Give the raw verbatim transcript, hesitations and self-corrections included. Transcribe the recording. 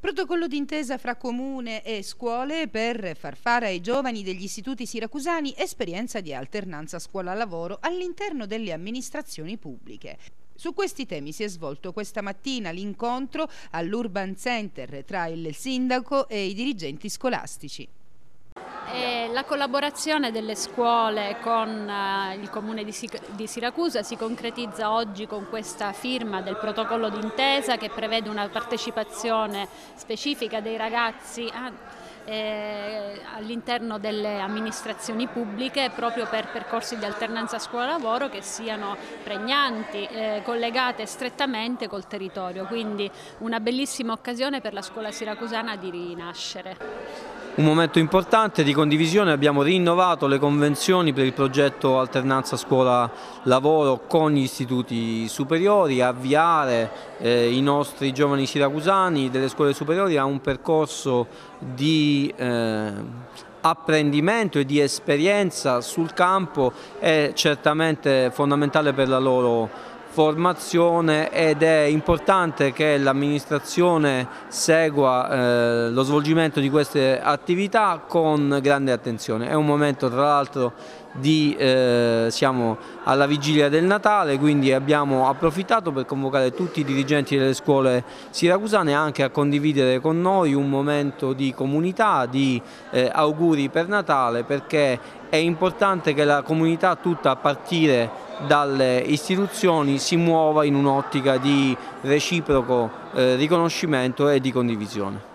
Protocollo d'intesa fra comune e scuole per far fare ai giovani degli istituti siracusani esperienza di alternanza scuola-lavoro all'interno delle amministrazioni pubbliche. Su questi temi si è svolto questa mattina l'incontro all'Urban Center tra il sindaco e i dirigenti scolastici. E la collaborazione delle scuole con uh, il Comune di, di Siracusa si concretizza oggi con questa firma del protocollo d'intesa che prevede una partecipazione specifica dei ragazzi a, eh, all'interno delle amministrazioni pubbliche proprio per percorsi di alternanza scuola-lavoro che siano pregnanti, eh, collegate strettamente col territorio, quindi una bellissima occasione per la scuola siracusana di rinascere. Un momento importante di condivisione, abbiamo rinnovato le convenzioni per il progetto Alternanza Scuola-Lavoro con gli istituti superiori, avviare eh, i nostri giovani siracusani delle scuole superiori a un percorso di eh, apprendimento e di esperienza sul campo è certamente fondamentale per la loro formazione ed è importante che l'amministrazione segua eh, lo svolgimento di queste attività con grande attenzione. È un momento tra l'altro di eh, siamo alla vigilia del Natale, quindi abbiamo approfittato per convocare tutti i dirigenti delle scuole siracusane anche a condividere con noi un momento di comunità, di eh, auguri per Natale, perché è importante che la comunità tutta a partire dalle istituzioni si muova in un'ottica di reciproco eh, riconoscimento e di condivisione.